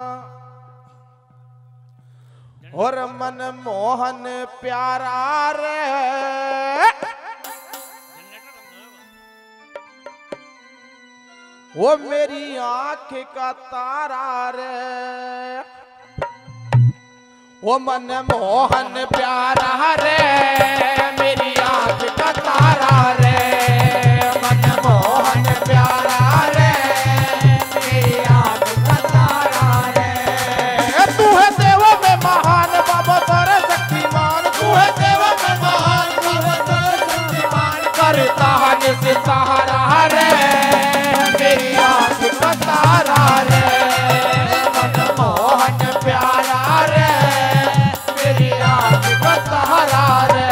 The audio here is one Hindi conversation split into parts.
और मन मोहन प्यारा रे वो मेरी आंख का तारा रे वो मन मोहन प्यारा रे मेरी आंख का तारा रे मन मोहन प्यारा रे मेरी आंख का तारा रे तू है देव में महान बाबा तेरे शक्तिमान तू है देव में महान बाबा तेरे शक्तिमान करता है सितारा रे मेरी आंख का तारा रे मन मोहन प्यारा रे मेरी आंख का तारा रे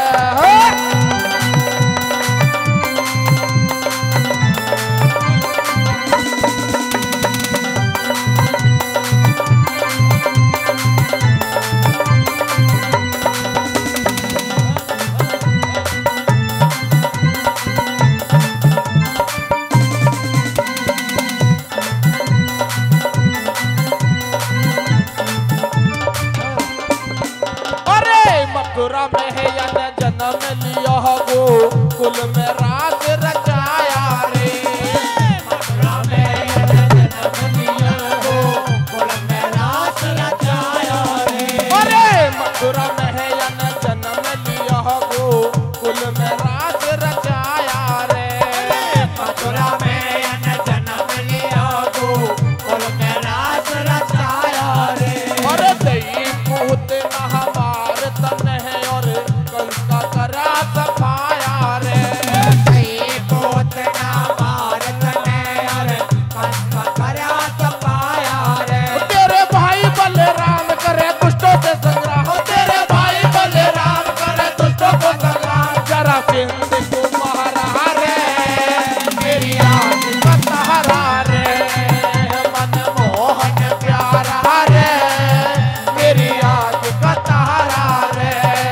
मथुरा में है यन जन्म लिया गो कुल में राज रचाया रे मथुरा में यन जन्म लिया गो कुल में राज रचाया रे अरे मथुरा में है यन जन्म लिया गो कुल में राज रचाया रे मथुरा में यन जन्म लिया गो कुल में राज रचाया रे अरे दई पूत महाभार तन है और कंस का करा सफाया रे पोत ना मार तन है और कंस का करा सफाया रे तेरे भाई बलराम करे दुष्टों से संग्राम तेरे भाई बलराम करे दुष्टों को संग्राम जरा सिंध को मारा रे मेरी आंख का तारा रे मन मोहन प्यारा रे मेरी आंख का तारा रे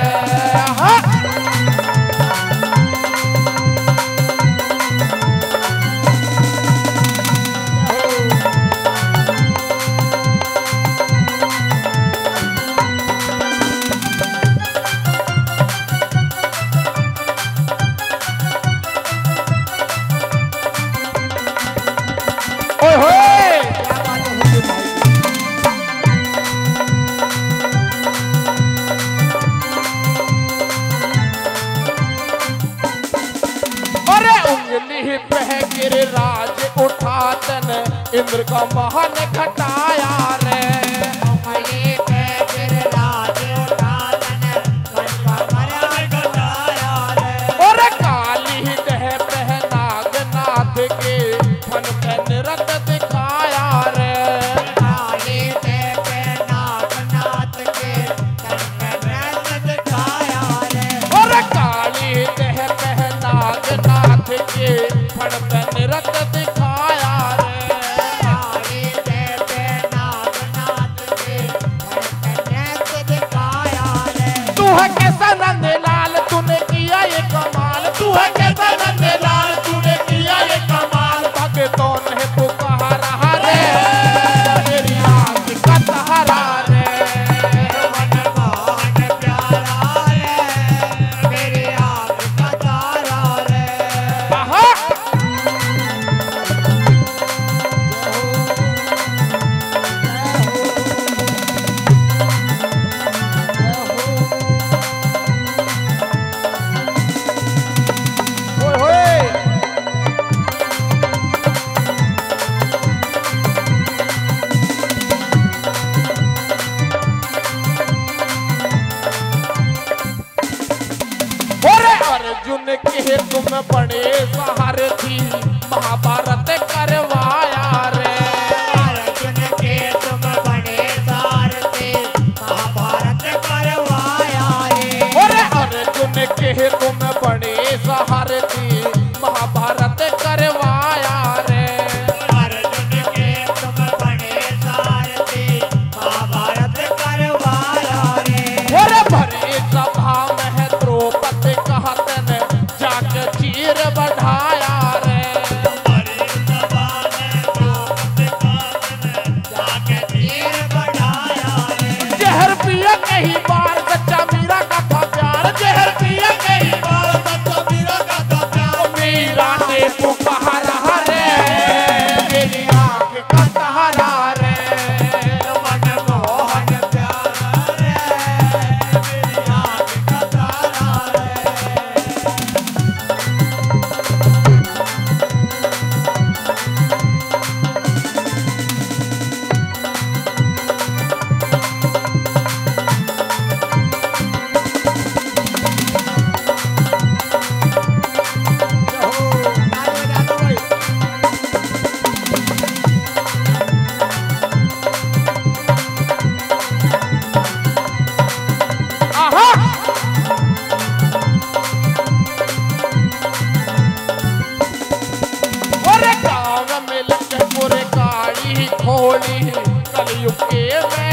ओए होए क्या बात है भाई अरे उंगली पे गिरिराज उठा तन इंद्र का महान घटाया रे उंगली पे गिरिराज उठा तन इंद्र का महान घटाया रे और काली देह पे नागनाथ के फन पे नृत्य दिखाया रे काली देह पे नागनाथ के फन पे नृत्य दिखाया रे और काली देह पे नागनाथ के फन पे नृत्य दिखाया रे काली देह पे नागनाथ के फन पे नृत्य दिखाया रे तू है कैसा नंदलाल तूने किया ये कमाल तू है कैसा नंदलाल तूने किया ये कमाल भगतों ने पुकारा रे मेरी आंख का तारा रे मन मोहन प्यारा रे मेरी आंख का तारा रे आहा ओए होए अर्जुन के तुम बड़े सारथी महाभारत करवाया रे अर्जुन के तुम बड़े सारथी महाभारत करवाया रे अर्जुन के तुम बड़े सारथी महाभारत करवाया रे अर्जुन के तुम बड़े सारथी महाभारत करवाया रे भरे सभा में द्रौपदी कहतन जाके चीर बढ़ाया रे जहर पिया कई बार सच्चा मीरा का था प्यार, जहर पिया कई बार सच्चा मीरा का था प्यार। मीरा ने पुकारा रे मेरी आँख का सहारा रे, मनमोहन प्यारा रे मेरी आँख का सहारा रे। खोली कलयुग के